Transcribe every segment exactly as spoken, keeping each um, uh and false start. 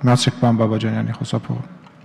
Մնացեք պարոն Բաբաջանյանի խոսափողը։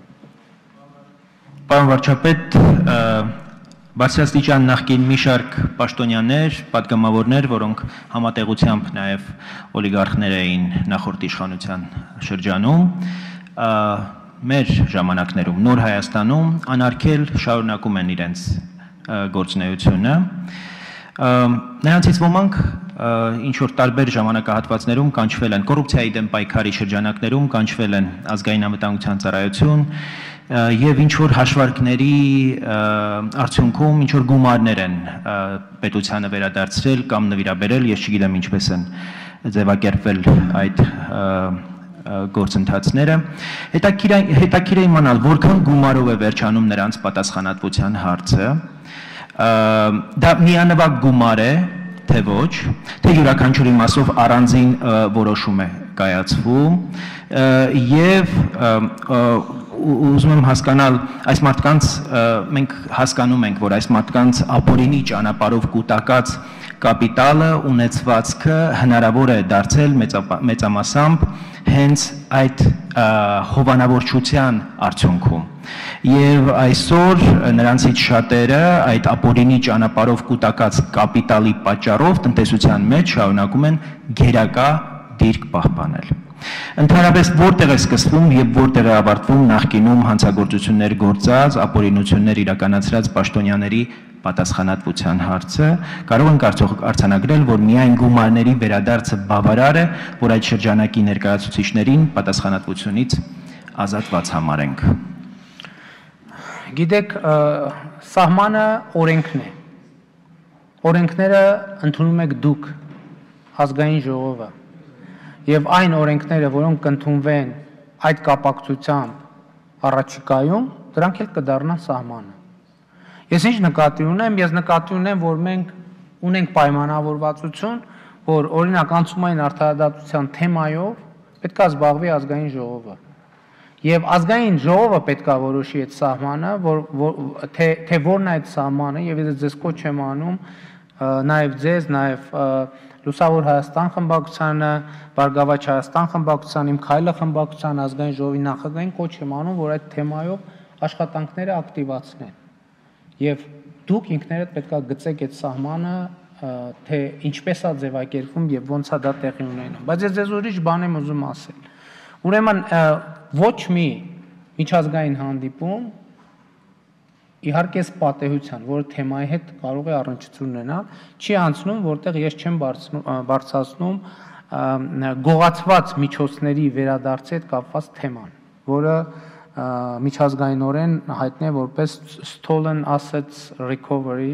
Պարոն վարչապետ, բարձրաստիճան նախկին մի շարք պաշտոնյաներ, պատգամավորներ, որոնք համատեղությամբ նաև օլիգարխներ էին նախորդ իշխանության շրջանում, մեր ժամանակներում Նոր Հայաստանում անարգել շարունակում են իրենց գործունեությունը։ Նրանցից ոմանք ինչ-որ տարբեր ժամանակահատվածներում կանչվել են կոռուպցիայի դեմ պայքարի շրջանակներում, կանչվել են ազգային անվտանգության ծառայություն եւ ինչ-որ հաշվարկների արդյունքում ինչ-որ գումարներ են պետությանը վերադարձրել կամ նվիրաբերել, ես չգիտեմ ինչպես են ձևակերպվել այդ գործընթացները։ Հետաքրքիր է իմանալ, որքան գումարով է վերջանում նրանց պատասխանատվության հարցը։ Դա միանվագ գումար է, թե ոչ, թե յուրաքանչյուրի մասով առանձին որոշում է կայացվում եւ ուզում եմ հասկանալ այս մարդկանց մենք հասկանում ենք, որ այս մարդկանց ապօրինի ճանապարհով կուտակած կապիտալը, ունեցվածքը հնարավոր է դարձել մեծամասամբ հենց այդ հովանավորչության արդյունքում։ Եվ այսօր նրանցից շատերը այդ ապօրինի ճանապարհով կուտակած կապիտալի պատճառով տնտեսության մեջ շարունակում են գերակա դիրք պահպանել։ Ընդհանրապես որտեղ է սկսվում եւ որտեղ է ավարտվում նախկինում հանցագործություններ գործած, ապօրինություններ իրականացրած պաշտոնյաների պատասխանատվության հարցը, կարող ենք արձանագրել, որ միայն գումարների վերադարձը բավարար է, որ այդ շրջանակի ներկայացուցիչներին պատասխանատվությունից ազատված համարենք։ Գիտեք, սահմանը օրենքն է։ Օրենքները ընդունում եք դուք, ազգային ժողովը, եւ այն օրենքները, որոնք կընդունվեն այդ կապակցությամբ առաջիկայում, դրանք էլ կդառնան սահմանը։ Ես ինչ նկատի ունեմ, ես նկատի ունեմ, որ մենք ունենք պայմանավորվածություն, որ օրինակ անցումային արդարադատության թեմայով պետք է զբաղվի ազգային ժողովը։ Եվ ազգային ժողովը պետք է որոշի այդ սահմանը, որ թե թե որն է այդ սահմանը, եւ ես ձեզ կոչ եմ անում, նաեւ ձեզ, նաեւ Լուսավոր Հայաստան խմբակցությանը, Բարգավաճ Հայաստան խմբակցության, Իմ Քայլը խմբակցության ազգային ժողովի նախագահին կոչ եմ անում, որ այդ թեմայով աշխատանքները ակտիվացնեն։ Եվ դուք ինքներդ պետք է գծեք այդ սահմանը, թե ինչպես է ձևակերպվում եւ ոնց է դա տեղի ունենում։ Բայց ես ձեզ ուրիշ բան եմ ուզում ասել։ Ուրեմն ոչ մի միջազգային հանդիպում իհարկե պատեհության, որը թեմայի հետ կարող է առնչություն ունենալ, չի անցնում, որտեղ ես չեմ բարձրացնում գողացված միջոցների վերադարձի հետ կապված թեման, որը միջազգայինորեն հայտնի է որպես stolen assets recovery,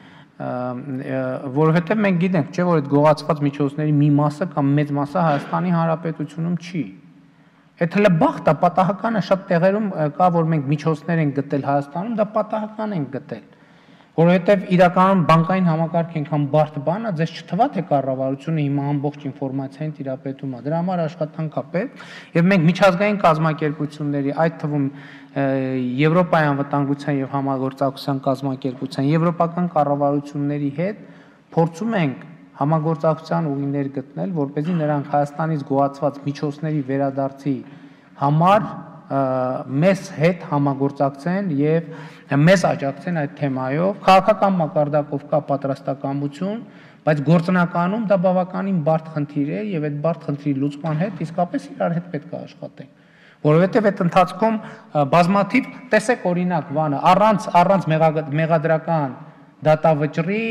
որովհետև մենք գիտենք, չէ՞ որ այդ գողացված միջոցների մի մասը կամ մեծ մասը Հայաստանի Հանրապետությունում չի։ Այդ հələ բախտ է, պատահականը շատ տեղերում կա, որ մենք միջոցներ ենք գտել Հայաստանում, դա պատահական ենք գտել, որովհետև իրականում բանկային համակարգ այնքան բարդ բան է, ձեզ չթվա թե կառավարությունը հիմա ամբողջ ինֆորմացիային տիրապետում է, դրա համար աշխատանք է պետք, եւ մենք միջազգային կազմակերպությունների, այդ թվում Եվրոպայի անվտանգության եւ համագործակցության կազմակերպության, եվրոպական կառավարությունների հետ փորձում ենք համագործակցության ուղիներ գտնել, որպեսզի նրանք Հայաստանից գոհացված միջոցների վերադարձի համար մեզ հետ համագործակցեն եւ մեզ աջակցեն այդ թեմայով, քաղաքական մակարդակով կա պատրաստակամություն, բայց գործնականում դա բավականին բարդ խնդիր է եւ այդ բարդ խնդրի լուծման հետ իսկապես իրար հետ պետք է աշխատենք, որովհետեւ այդ ընթացքում բազմաթիվ տեսեք օրինակ Վանը առանց առանց մեղադրական դատավճռի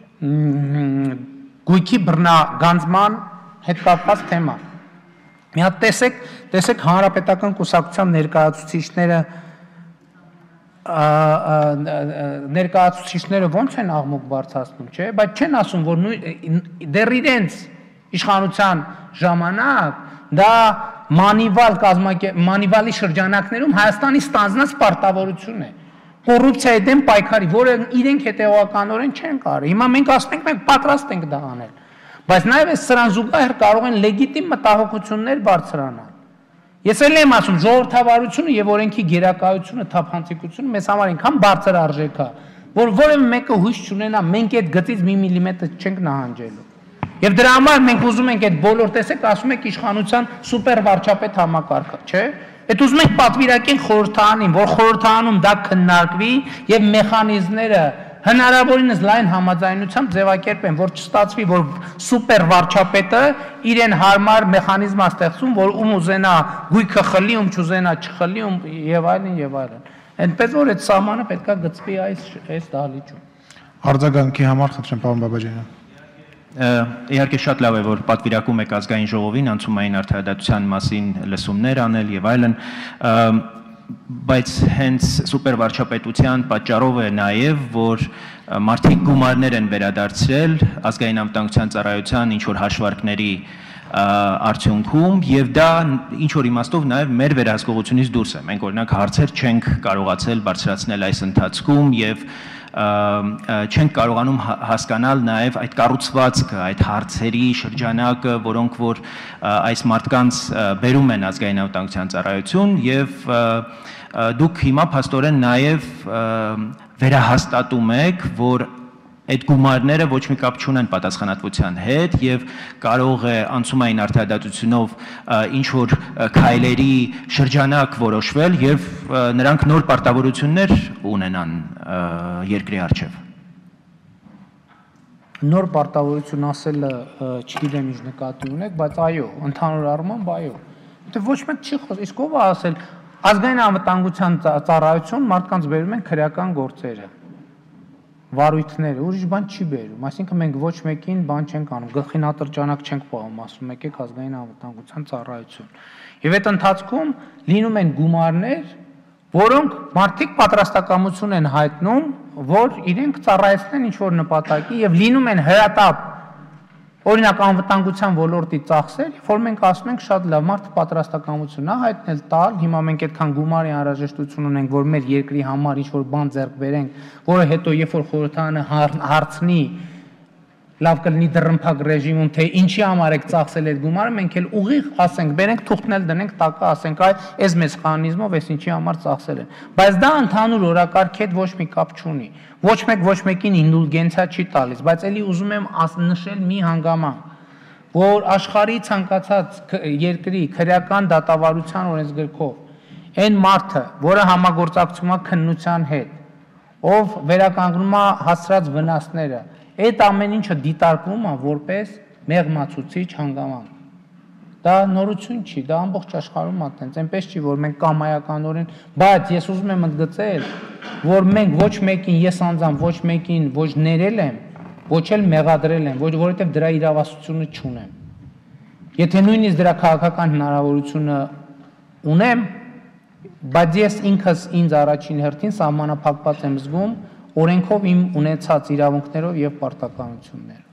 գույքի բռնագանձման հետ կապված թեմա։ Մի հատ տեսեք, տեսեք հանրապետական կուսակցության ներկայացուցիչները ներկայացուցիչները ոնց են աղմուկ բարձրացնում, չէ՞, բայց չեն ասում, որ դեռ իրենց իշխանության ժամանակ դա մանիվալ մանիվալի շրջանակներում Հայաստանի ստանձնած պարտավորություն է։ Կոռուպցիայի դեմ պայքարի, որը իրենք հետևողականորեն չեն կարի։ Հիմա մենք ասում ենք, մենք պատրաստ ենք դա անել։ Բայց նաև այս սրան զուգահեռ կարող են լեգիտիմ մտահոգություններ բարձրանալ։ Ես էլ եմ ասում, ժողովրդավարությունը եւ օրենքի գերակայությունը, թափանցիկությունը մեզ համար այնքան բարձր արժեք է, որ որևէ մեկը հույս չունենա, մենք այդ գծից մի միլիմետր չենք նահանջելու։ Եվ դրա համար մենք ուզում ենք այդ բոլոր տեսեք, ասում եք իշխանության սուպեր վարչապետ համակարգը, չէ՞։ Այդ ուզում ենք պատվիրակենք խորհրդարանին, որ խորհրդարանում դա քննարկվի եւ մեխանիզմները հնարավորինս լայն համաձայնությամբ ձևակերպեն, որ չստացվի, որ սուպեր վարչապետը իրեն հարմար մեխանիզմ է ստեղծում, որ ում ուզենա գույքը խլի, ում չուզենա չխլի, ում եւ այլն եւ այլն։ Այնպես որ այդ սահմանը պետքա գծվի այս այս դահլիճում։ Արձագանքի համար խնդրեմ, պարոն Բաբաջանյան։ Իհարկե շատ լավ է, որ պատվիրակում եք ազգային ժողովին անցումային արդարադատության մասին լսումներ անել եւ այլն, բայց հենց սուպեր վարչապետության պատճառով է նաեւ, որ մարդիկ գումարներ են վերադարձրել ազգային անվտանգության ծառայության ինչ որ հաշվարկների արդյունքում եւ դա ինչ որ իմաստով նաեւ մեր վերահսկողությունից դուրս է։ Մենք օրինակ հարցեր չենք կարողացել բարձրացնել այս ընթացքում եւ չենք կարողանում հասկանալ նաև այդ կառուցվածքը, այդ հարցերի շրջանակը, որոնք որ այս մարդկանց բերում են ազգային անվտանգության ծառայություն եւ դուք հիմա փաստորեն նաև վերահաստատում եք, որ այդ գումարները ոչ մի կապ չունեն պատասխանատվության հետ եւ կարող է անցումային արդարադատությունով ինչ որ քայլերի շրջանակ որոշվել եւ նրանք նոր պարտավորություններ ունենան երկրի առջեւ։ Նոր պարտավորություն ասելը չգիտեմ ինչ նկատի ունեք, բայց այո, ընդհանուր առմամբ այո։ Որտեղ ոչ մեկ չի խոս, իսկ ով է ասել ազգային անվտանգության ծառայություն մարդկանց բերում են քրեական գործերը։ Վարույթները, ուրիշ բան չի բերում, այսինքն մենք ոչ մեկին բան չենք անում, գլխին ատրճանակ չենք պահում, ասում եկեք ազգային անվտանգության ծառայություն։ Եվ այդ ընթացքում լինում են գումարներ, որոնք մարդիկ պատրաստակամություն են հայտնում, որ իրենք ծառայեցնեն ինչ-որ նպատակի եւ լինում են հրատապ, օրինակ անվտանգության ոլորտի ծախսեր, որ մենք ասում ենք շատ լավ, մարդը պատրաստակամություն է հայտնել տալ, հիմա մենք այդքան գումարի անհրաժեշտություն ունենք, որ մեր երկրի համար ինչ-որ բան ձեռք բերենք, որը հետո երբ որ խորհրդարանը հարցնի, լավ կլինի դռնփակ ռեժիմում, թե ինչի համար եք ծախսել այդ գումարը, մենք էլ ուղիղ ասենք, բերենք թուղթնել դնենք տակը, ասենք, այ այս մեծ մեխանիզմով այս ինչի համար ծախսել են։ Բայց դա ընդհանուր օրակարգի հետ ոչ մի կապ չունի։ Ոչ մեկ ոչ մեկին ինդուլգենցիա չի տալիս, բայց էլի ուզում եմ նշել մի հանգամանք, որ աշխարհի ցանկացած երկրի քրեական դատավարության օրենսգրքով այն մարդը, որը համագործակցում է քննության հետ, ով վերականգնում է հասցրած վնասները, այդ ամեն ինչը դիտարկվում է որպես մեղմացուցիչ հանգամանք։ Դա նորություն չի, դա ամբողջ աշխարհում է տենց, այնպես չի, որ մենք կամայականորեն, բայց ես ուզում եմ ընդգծել, որ մենք ոչ մեկին, ես անձամբ ոչ մեկին ոչ ներել եմ, ոչ էլ մեղադրել եմ, ոչ որովհետև դրա իրավասությունը չունեմ։ Եթե նույնիսկ դրա քաղաքական հնարավորությունը ունեմ, բայց ես ինքս ինձ առաջին հերթին սահմանափակված եմ զգում օրենքով իմ ունեցած իրավունքներով եւ պարտականություններով։